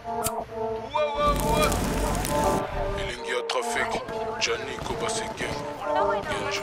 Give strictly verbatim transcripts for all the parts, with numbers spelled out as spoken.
Ilingia trafic, Johnny Kobase gang, Genji.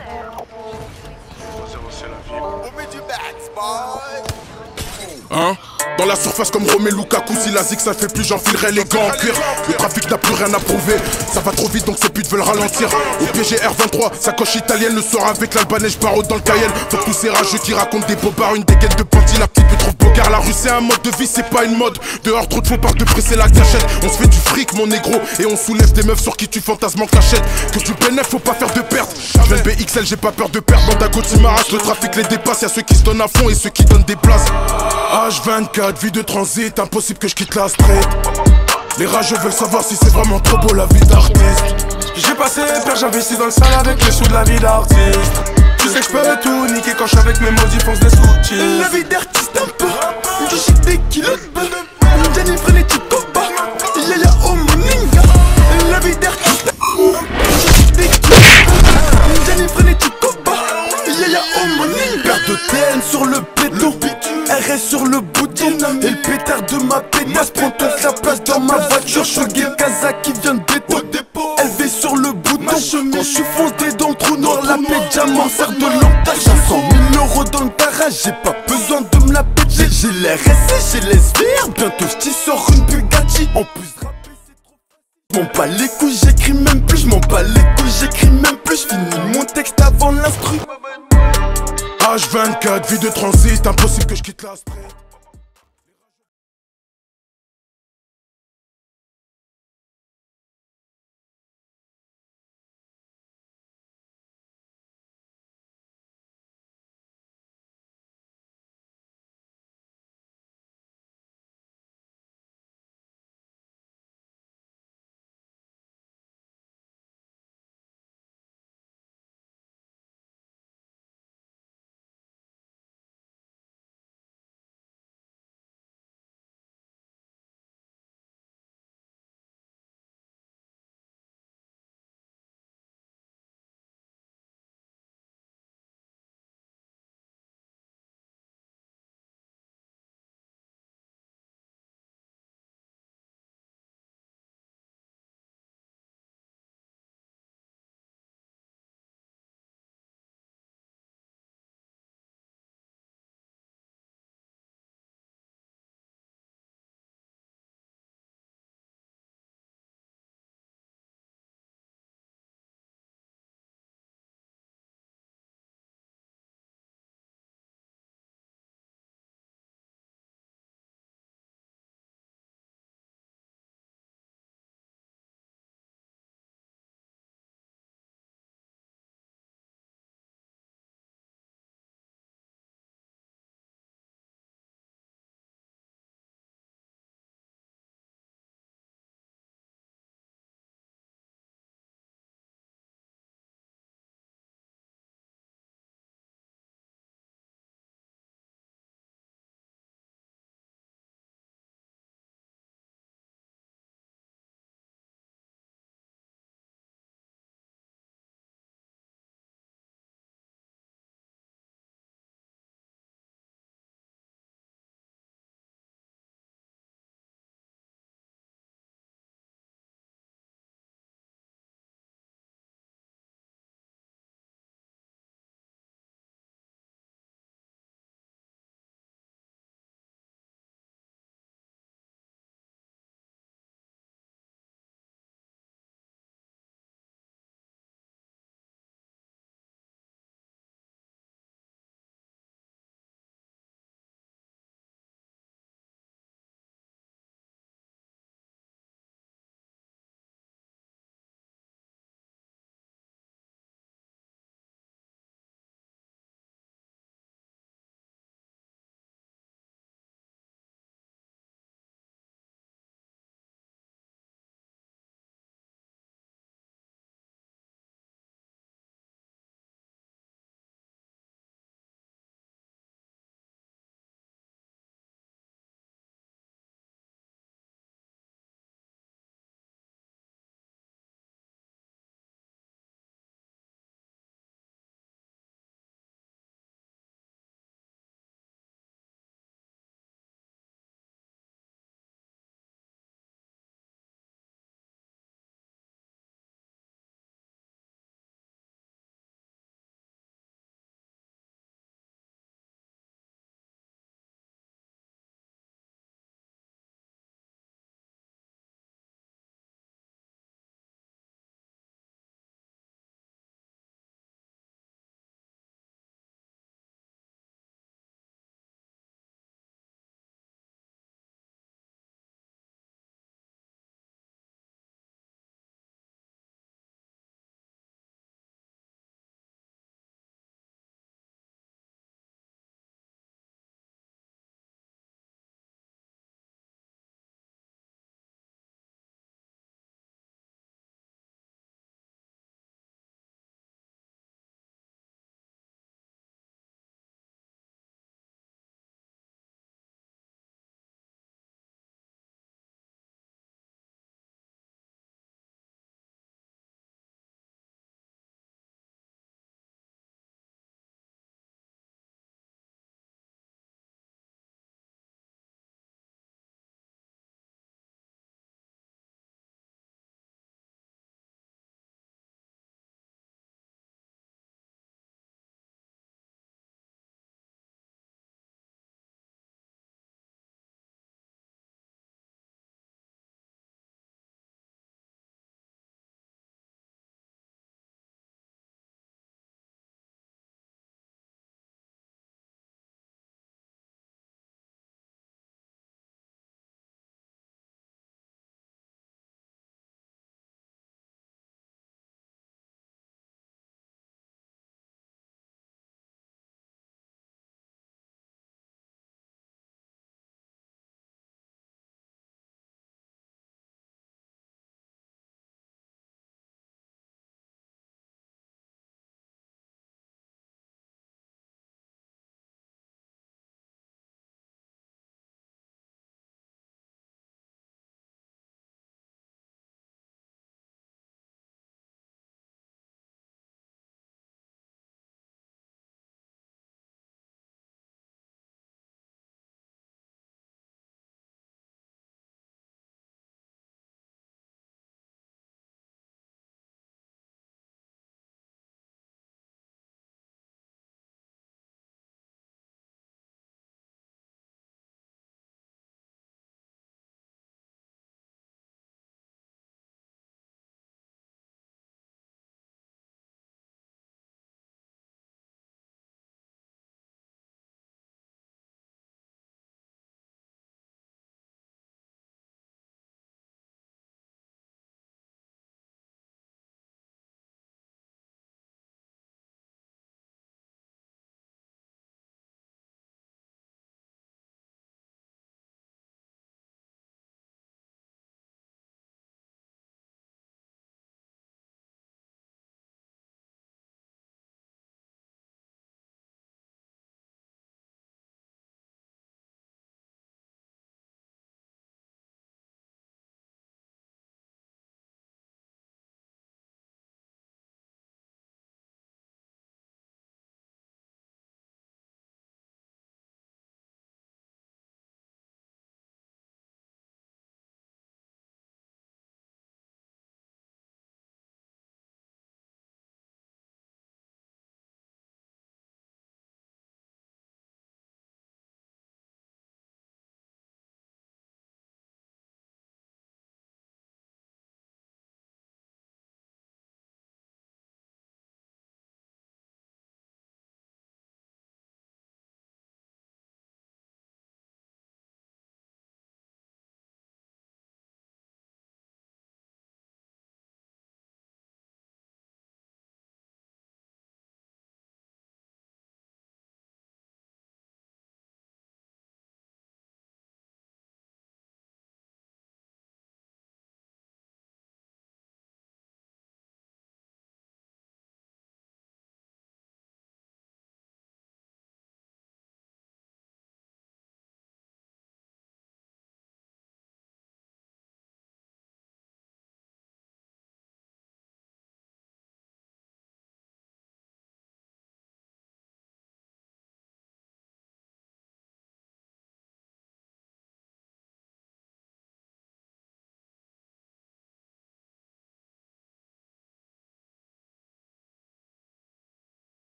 C'est la ville. On met du max, boy. Hein? Dans la surface comme Romelu Lukaku, si la zig ça fait plus, j'enfilerai les gants en cuir. Le trafic n'a plus rien à prouver, ça va trop vite donc ces putes veulent ralentir. Au P G R vingt-trois, sa coche italienne, le soir avec l'albanais, j'paro dans le Cayenne. Faut que tous ces rageux qui racontent des bobards, une dégaine de panty, la petite me trouve beau car la rue c'est un mode de vie, c'est pas une mode. Dehors trop de faux par de presser la cachette. On se fait du fric mon négro, et on soulève des meufs sur qui tu fantasmes en cachette. Que du bénéf, faut pas faire de perte. J'viens B X L, j'ai pas peur de perdre. Bande à côté m'arrache, le trafic les dépasse. Y'a ceux qui se donnent à fond et ceux qui donnent des places. H vingt-quatre, vie de transit, impossible que je quitte la street. Les rageux veulent savoir si c'est vraiment trop beau la vie d'artiste. J'ai passé père, j'investis dans le sale avec les sous de la vie d'artiste. Tu sais que je peux tout niquer quand je suis avec mes maudits fonce des sous-titres. La vie d'artiste un peu, du shit des kilos de bœuf. Jennifer les petits copains, yaya oh mon ninja. La vie d'artiste, du shit des kilos de bœuf. Jennifer les petits copains, yaya oh mon ninja. Père de T N sur le béton, R S sur le bouton. Et le pétard de ma pétasse prend toute la place dans ma voiture. Je suis le Kaza qui vient de béton. Elle vit sur le bouton. Quand je suis foncé dans le trou noir, la péjama sert de lampage. J'ai cent mille euros dans le garage, j'ai pas besoin de me la péter. J'ai l'air resté, j'ai les sphères. Bientôt j't'y sors une Bugatti. En plus rapper c'est trop facile. J'm'en bats les couilles, j'écris même plus. J'm'en bats les couilles, j'écris même plus. J'finis mon texte avant l'instru. H vingt-quatre, vie de transit, impossible que je quitte la street.